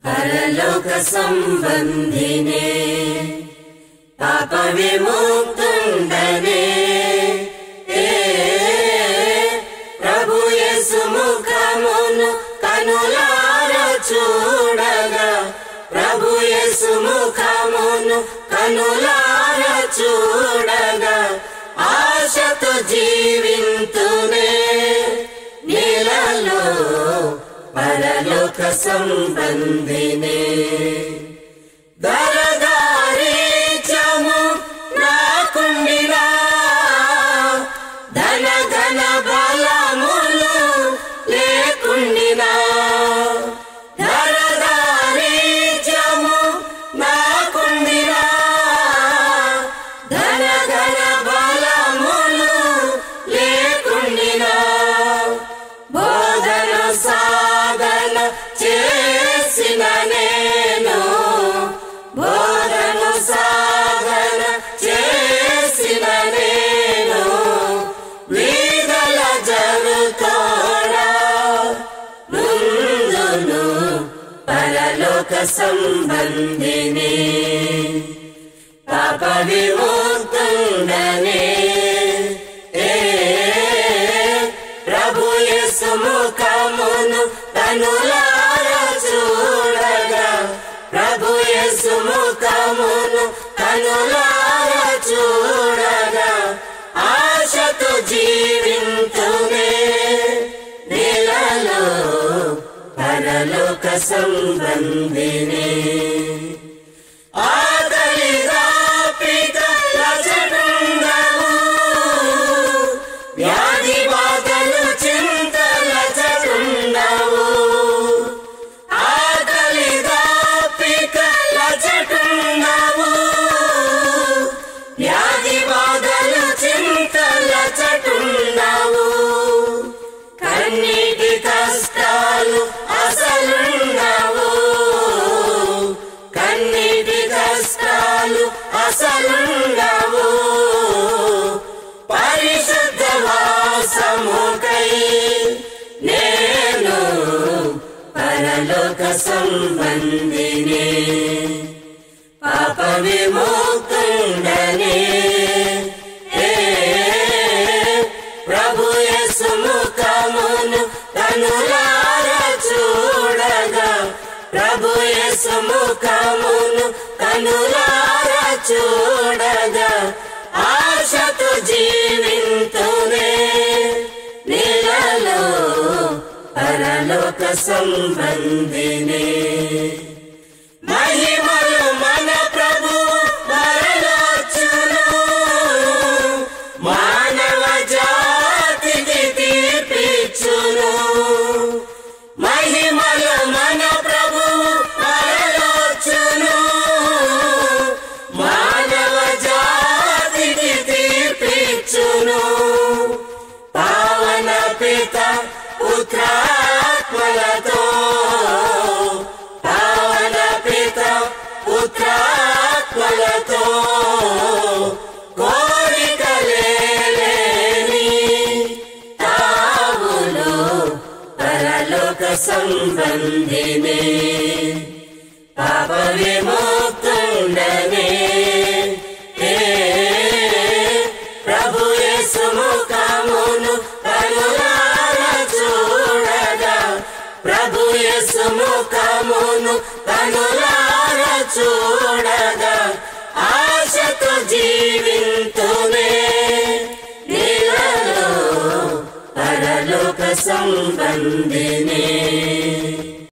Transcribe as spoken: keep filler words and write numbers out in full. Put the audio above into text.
परलोक संबंधिने पाप विमुक्तुंडने प्रभु येसु मुखमुनु कनुलारा चूडगा प्रभु येसु मुखमुनु कनुलारा चूडगा आशतो जीविंतुने नीలలో परलोक संबंधिने दरदारीचमु नाकुंडिना धन धन बलमुलु लेकुंडिना दरदारीचमु नाकुंडिना धन धन बलमुलु लेकुंडिना बोधन साधन చేసిన నేను బోధన సాధన చేసిన నేను విదల జరుగుతోడా నుందును పరలోక సంబంధిని పాప విముక్తుండనే ప్రభు యేసు ముఖమును కనులారా చూడగా ప్రభు యేసు ముఖమును కనులారా చూడగా ఆశతో జీవింతునే నీలలో పరలోక సంబంధినే ఆకలి దాపిక లచటుండవు వ్యాధి బాధలు చింతల చటుండవు ఆకలి దాపిక లచటుండవు వ్యాధి బాధలు చింతల చటుండవు కన్నీటి కష్టాలు అసలుండవు కన్నీటి కష్టాలు అసలుండవు పరిశుద్ధ వాసముకై నేను పరలోక సంబంధినే పాప విముక్తుండనే ప్రభు యేసు ముఖమును కనులారా చూడగా ప్రభు యేసు ముఖమును కనులారా చూడగా ఆశతో జీవింతునే నీలలో పరలోక సంబంధినే మహిమలు మన ప్రభు మరలొచ్చును మానవ జాతికి తీర్పిచ్చును మహిమలు మన ప్రభు మరలొచ్చును మానవ జాతికి తీర్పిచ్చును పావన పిత పుత్రాత్మలతో పావన పిత పుత్రాత్మలతో కోరికలేని తావులు పరలోక సంబంధినే పాప విముక్తుండనే ప్రభు యేసు ముఖమును కనులారా చూడగా ప్రభు యేసు ముఖమును కనులారా చూడగా ఆశతో జీవింతునే నీలలో పరలోక సంబంధినే